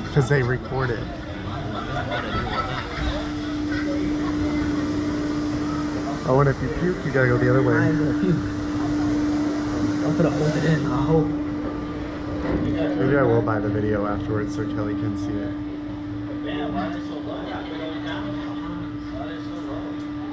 Because they record it. Oh, and if you puke, you gotta go the other way. I'm gonna puke. I'm gonna hold it in, I hope. Maybe I will buy the video afterwards so Kelly can see it. Damn, why are they so low? Why are they so low?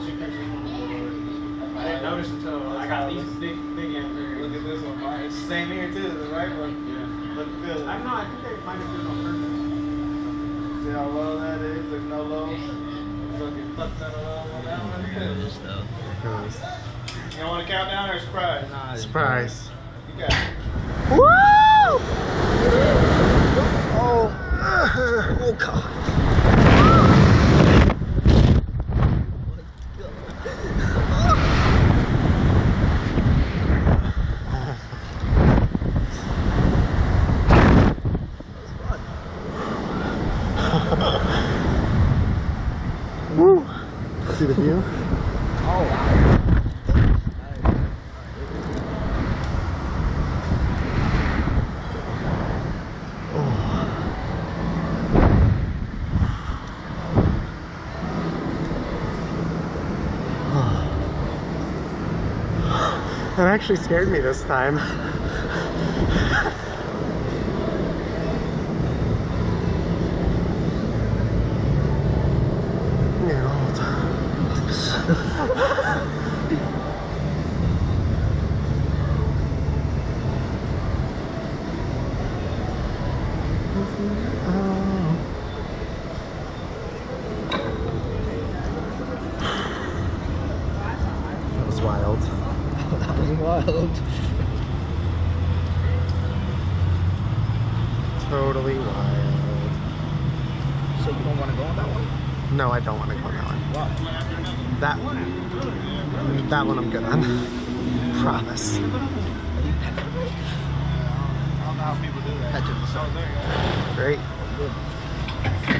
I didn't notice until I got these big ampers. Look at this one, Mark. It's the same here too, the right one. Yeah. Look, feel it. I know, I think they might have did it on purpose. See how low that is? There's no lows. Fucking fucked that low on that one. You don't want to count down or a surprise? Nah, Surprise. you got it. Woo! Oh God. Woo! See the view? Oh wow. That actually scared me this time. That was wild. That was wild. Totally wild. So you don't want to go on that one? No, I don't want to go on that one. Wow. That one I'm good on. Promise. I don't know how people do that. Had to decide. Great. Good.